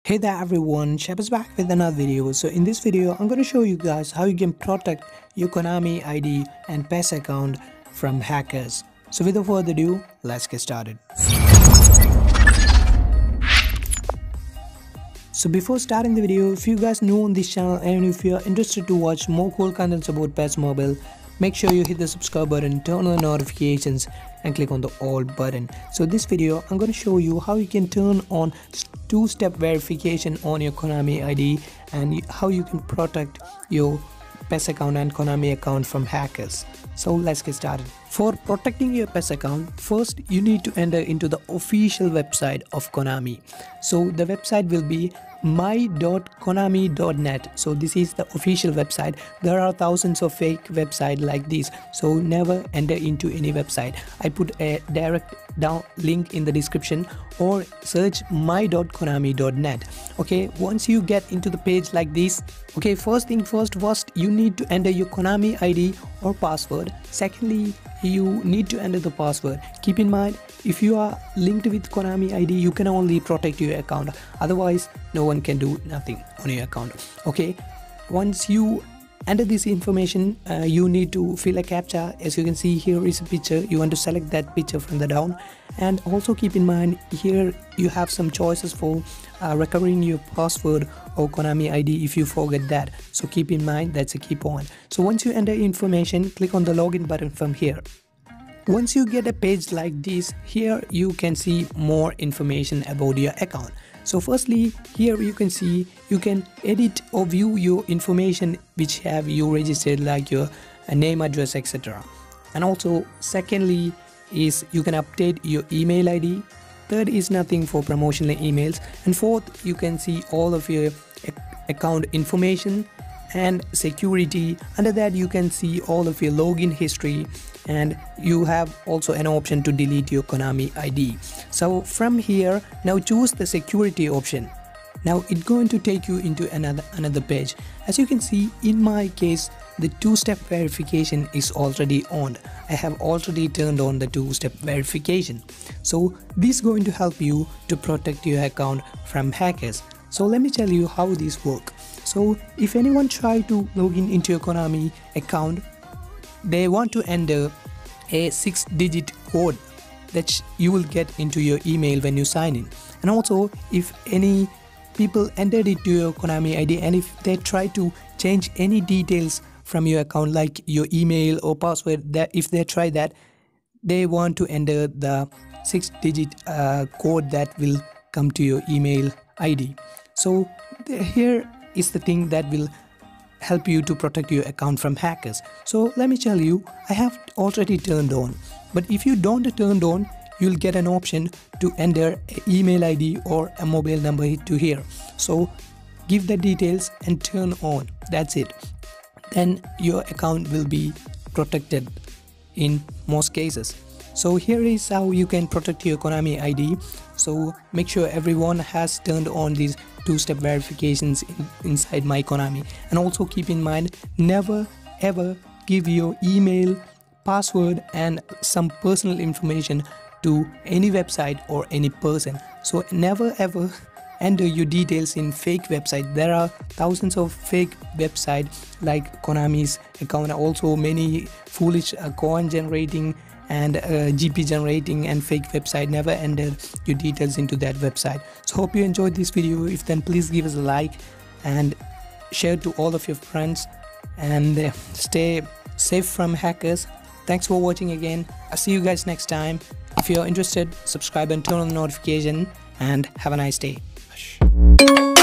Hey there everyone, Shep is back with another video. So in this video, I'm going to show you guys how you can protect your Konami ID and PES account from hackers. So without further ado, let's get started. So before starting the video, if you guys new on this channel and if you are interested to watch more cool contents about PES Mobile, make sure you hit the subscribe button, turn on the notifications and click on the all button. So this video I'm going to show you how you can turn on two-step verification on your Konami ID and how you can protect your PES account and Konami account from hackers. So let's get started. For protecting your PES account, first you need to enter into the official website of Konami. So the website will be my.konami.net. so this is the official website. There are thousands of fake websites like this, so never enter into any website. I put a direct down link in the description, or search my.konami.net. okay, once you get into the page like this, okay, first you need to enter your Konami ID or password. Secondly, you need to enter the password. Keep in mind, if you are linked with Konami ID, you can only protect your account, otherwise no one can do nothing on your account. Okay, once you enter this information, you need to fill a captcha. As you can see, here is a picture. You want to select that picture from the down, and also keep in mind here you have some choices for recovering your password or Konami ID if you forget that. So keep in mind, that's a key point. So once you enter information, click on the login button from here. Once you get a page like this, here you can see more information about your account. So firstly, here you can see you can edit or view your information which have you registered, like your name, address, etc. And also secondly is you can update your email ID. Third is nothing for promotional emails, and fourth you can see all of your account information and security. Under that you can see all of your login history, and you have also an option to delete your Konami ID. So from here, now choose the security option. Now it's going to take you into another page. As you can see, in my case the two-step verification is already on. I have already turned on the two-step verification. So this is going to help you to protect your account from hackers. So let me tell you how this works. So if anyone try to log in into your Konami account, they want to enter a 6-digit code that you will get into your email when you sign in. And also, if any people entered it to your Konami ID and if they try to change any details from your account, like your email or password, that if they try that, they want to enter the 6-digit code that will come to your email ID. So here is the thing that will help you to protect your account from hackers. So let me tell you, I have already turned on, but if you don't turn on, you'll get an option to enter an email ID or a mobile number to here. So give the details and turn on. That's it. Then your account will be protected in most cases. So here is how you can protect your Konami ID. So make sure everyone has turned on these two-step verifications inside My Konami. And also keep in mind, never ever give your email, password and some personal information to any website or any person. So never ever enter your details in fake website. There are thousands of fake websites like Konami's account, also many foolish coin generating and GP generating and fake website. Never enter your details into that website. So hope you enjoyed this video. If then, please give us a like and share to all of your friends, and stay safe from hackers. Thanks for watching again. I'll see you guys next time. If you're interested, subscribe and turn on the notification, and have a nice day.